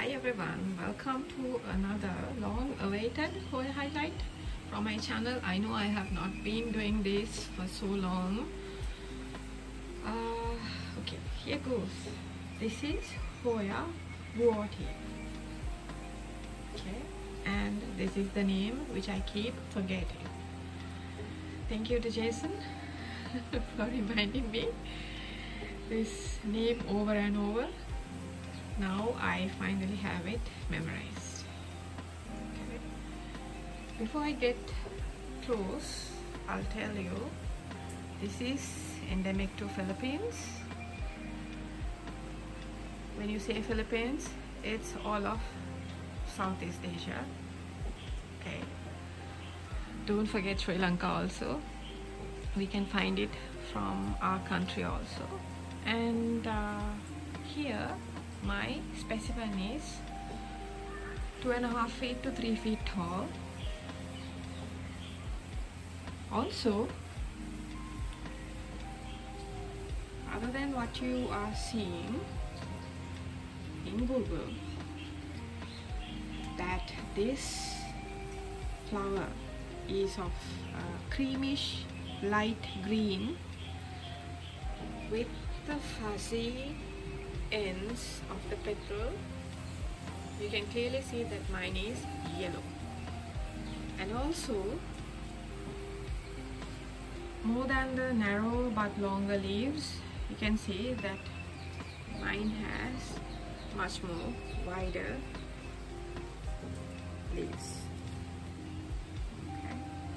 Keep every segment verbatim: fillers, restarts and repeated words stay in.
Hi everyone, welcome to another long awaited Hoya highlight from my channel. I know I have not been doing this for so long. Uh, okay, here goes. This is Hoya Vuoti. Okay, and this is the name which I keep forgetting. Thank you to Jason for reminding me this name over and over. Now I finally have it memorized. Okay. Before I get close, I'll tell you this is endemic to Philippines. When you say Philippines, it's all of Southeast Asia. Okay. Don't forget Sri Lanka also. We can find it from our country also. And uh, here my specimen is two and a half feet to three feet tall. Also, other than what you are seeing in Google, that this flower is of uh, creamish light green with the fuzzy ends of the petal. You can clearly see that mine is yellow, and also more than the narrow but longer leaves, you can see that mine has much more wider leaves. Okay.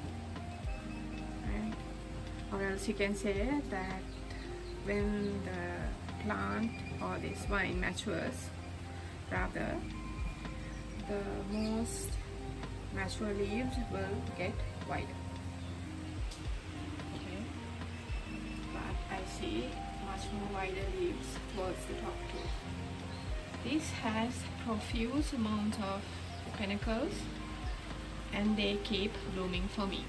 And, or else you can say that when the plant or this vine matures, rather the most mature leaves will get wider. Okay, but I see much more wider leaves towards the top too. This has profuse amount of panicles and they keep blooming for me.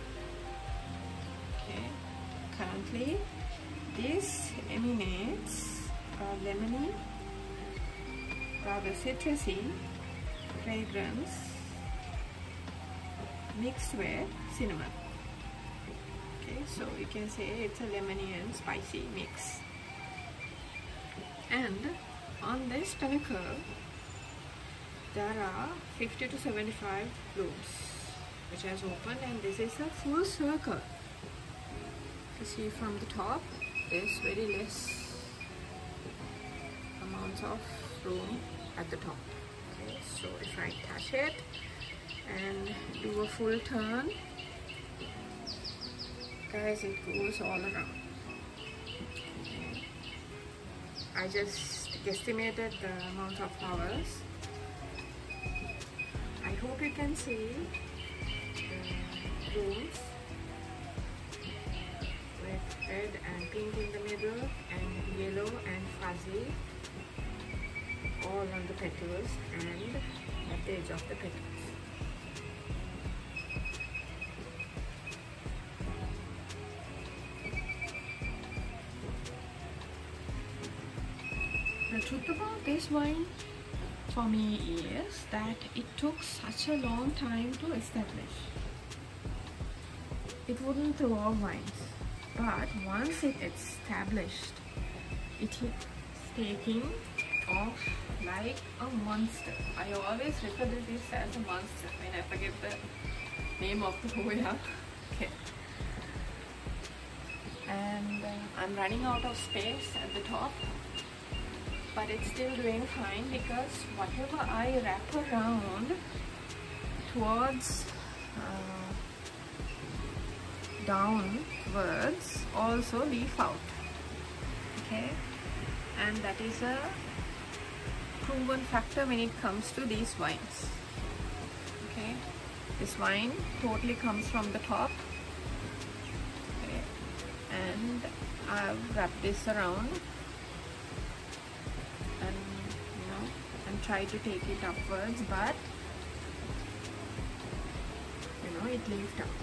Okay, currently this emanates a lemony, rather citrusy fragrance mixed with cinnamon. Okay, so you can say it's a lemony and spicy mix. And on this panicle there are fifty to seventy-five blooms which has opened, and this is a full circle. You see from the top there's very less amounts of room at the top. Okay, so if I touch it and do a full turn, guys, it goes all around. Okay. I just guesstimated the amount of flowers. I hope you can see the blooms with red and pink in the middle and yellow and fuzzy all on the petals and at the edge of the petals. The truth about this wine for me is that it took such a long time to establish. It wouldn't to all wines, but once it established, it is taking off like a monster. I always refer to this as a monster when I forget the name of the Hoya. Okay. And uh, I'm running out of space at the top, but it's still doing fine because whatever I wrap around towards uh, downwards also leaf out. Okay, and that is a proven factor when it comes to these wines. Okay, this wine totally comes from the top. Okay, and I've wrapped this around and you know and try to take it upwards, but you know it leafed out.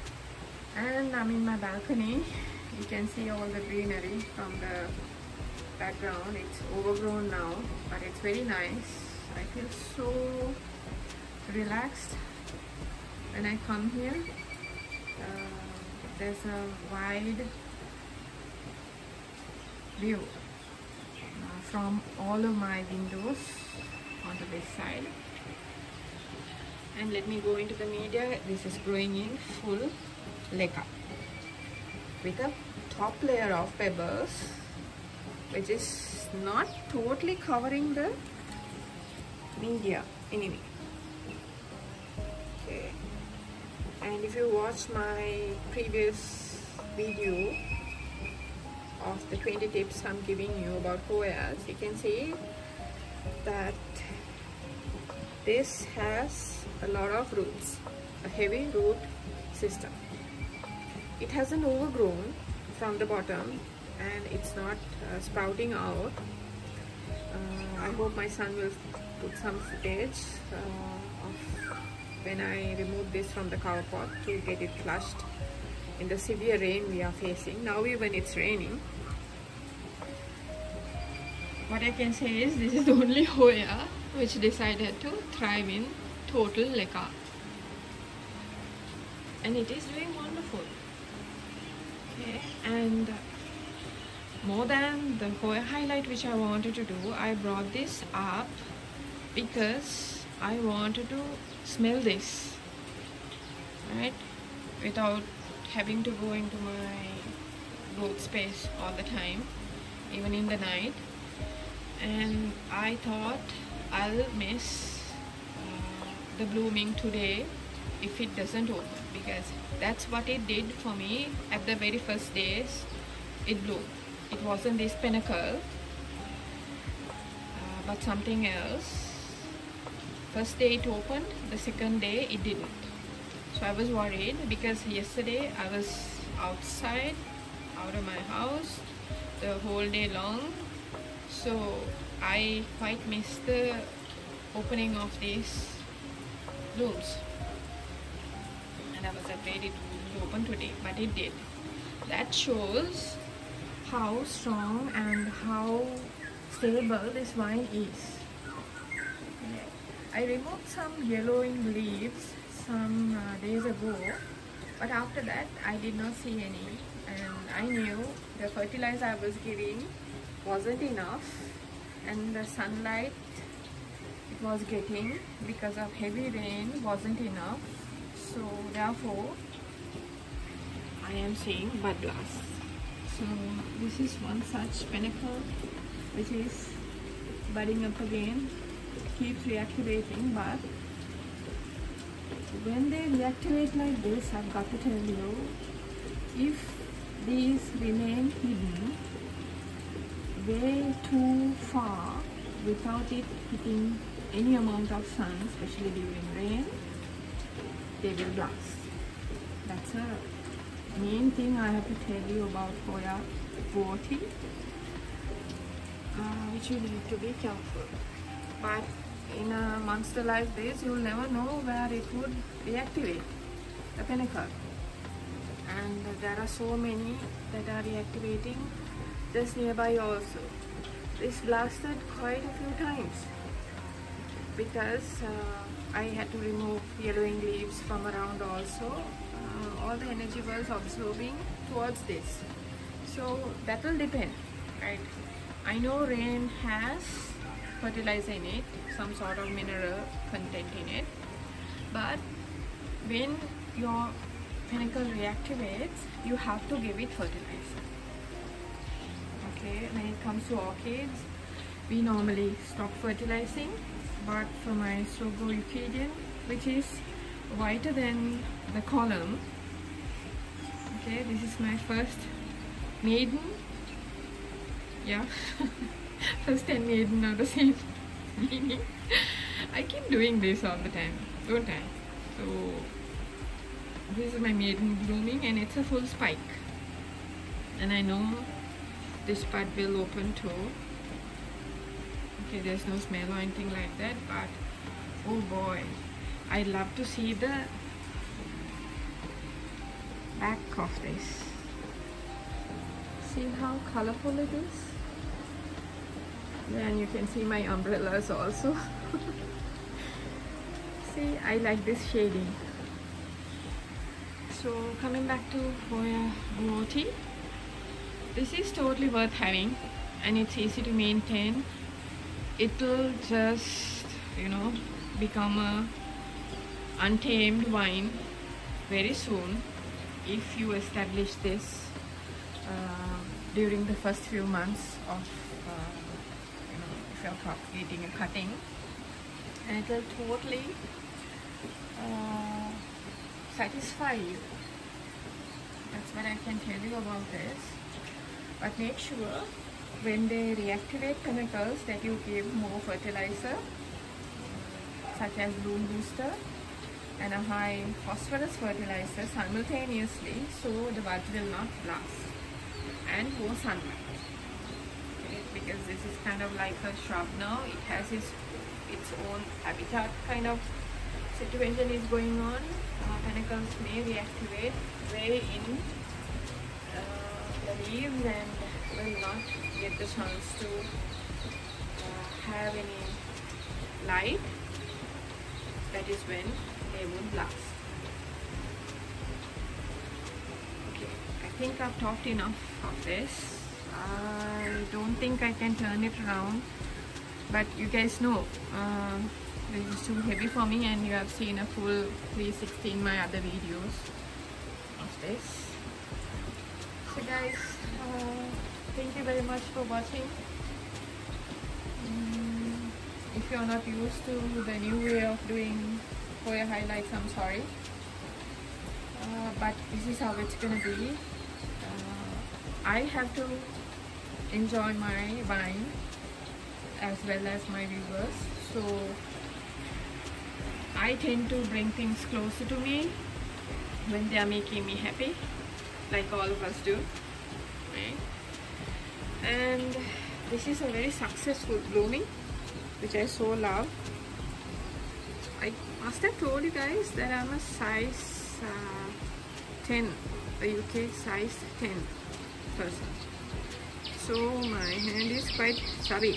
And I'm in my balcony. You can see all the greenery from the background. It's overgrown now, but it's very nice. I feel so relaxed when I come here. Uh, there's a wide view uh, from all of my windows onto this side. And let me go into the media. This is growing in full leca with a top layer of pebbles, which is not totally covering the media anyway. Okay. And if you watch my previous video of the twenty tips I'm giving you about Hoyas, you can see that this has a lot of roots, a heavy root system. It hasn't overgrown from the bottom and it's not uh, sprouting out. Uh, I hope my son will put some footage uh, of when I remove this from the cover pot to get it flushed in the severe rain we are facing. Now even it's raining. What I can say is this is the only Hoya which decided to thrive in total leca. And it is doing wonderful. Okay, and more than the Hoya highlight which I wanted to do, I brought this up because I wanted to smell this, right, without having to go into my growth space all the time, even in the night. And I thought I'll miss uh, the blooming today if it doesn't open, because that's what it did for me at the very first days it bloomed. It wasn't this pinnacle, uh, but something else. First day it opened, the second day it didn't. So I was worried because yesterday I was outside, out of my house the whole day long. So I quite missed the opening of these blooms. And I was afraid it would open today, but it did. That shows how strong and how stable this wine is. I removed some yellowing leaves some uh, days ago, but after that I did not see any, and I knew the fertilizer I was giving wasn't enough, and the sunlight it was getting because of heavy rain wasn't enough. So therefore I am seeing bud blasts. So this is one such pinnacle which is budding up again, keeps reactivating. But when they reactivate like this, I've got to tell you, if these remain hidden way too far without it hitting any amount of sun, especially during rain, they will blast. That's a main thing I have to tell you about Hoya forty, uh, which you need to be careful. But in a monster like this, you'll never know where it would reactivate the pinnacle. And there are so many that are reactivating just nearby also. This blasted quite a few times because uh, I had to remove yellowing leaves from around also. Uh, all the energy was absorbing towards this. So that will depend, right? I know rain has fertilizer in it, some sort of mineral content in it, but when your pinnacle reactivates, you have to give it fertilizer. Okay, when it comes to orchids, we normally stop fertilizing, but for my Sogo Euclidean, which is whiter than the column, okay, this is my first maiden, yeah, first and maiden are the same meaning. I keep doing this all the time, don't I? So this is my maiden blooming and it's a full spike, and I know this bud will open too. Okay, there's no smell or anything like that, but oh boy, I love to see the back of this. See how colorful it is? And you can see my umbrellas also. See, I like this shading. So coming back to Hoya Gouti, this is totally worth having and it's easy to maintain. It'll just, you know, become a untamed wine very soon if you establish this uh, during the first few months of uh, you know, if you're propagating and cutting, and it'll totally uh, satisfy you. That's what I can tell you about this. But make sure when they reactivate chemicals that you give more fertilizer such as bloom booster and a high phosphorus fertilizer simultaneously, so the bud will not blast, and more sunlight. Okay, because this is kind of like a shrub now, it has its, its own habitat kind of situation is going on. Uh, panicles may reactivate way in uh, the leaves and will not get the chance to uh, have any light. That is when they won't blast. Okay, I think I've talked enough of this. I don't think I can turn it around, but you guys know uh, this is too heavy for me, and you have seen a full three sixty in my other videos of this. So guys, uh, thank you very much for watching. Mm, if you're not used to the new way of doing Hoya highlights, I'm sorry, uh, but this is how it's gonna be. uh, I have to enjoy my wine as well as my viewers, so I tend to bring things closer to me when they are making me happy, like all of us do, right? And this is a very successful blooming, which I so love. I must have told you guys that I'm a size uh, ten, the U K size ten person, so my hand is quite chubby.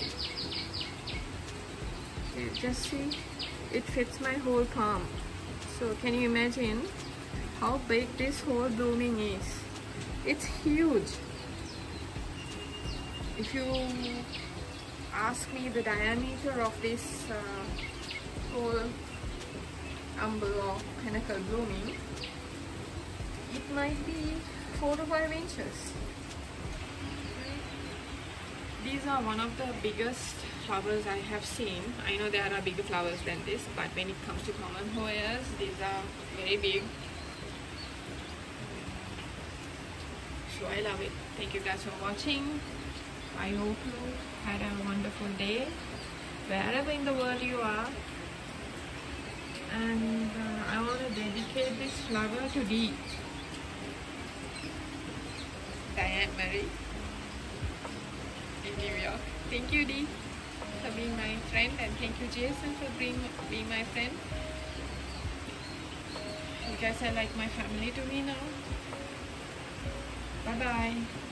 Okay, just see, it fits my whole palm. So can you imagine how big this whole blooming is? It's huge. If you ask me the diameter of this uh, whole umbel or pinnacle blooming, it might be four to five inches. These are one of the biggest flowers I have seen. I know there are bigger flowers than this, but when it comes to common Hoyas, these are very big. So I love it. Thank you guys for watching. I hope you had a wonderful day wherever in the world you are. And uh, I want to dedicate this flower to Dee, Diane Marie in New York. Thank you, Dee, for being my friend, and thank you, Jason, for being, being my friend. You guys are like my family to me now. Bye bye.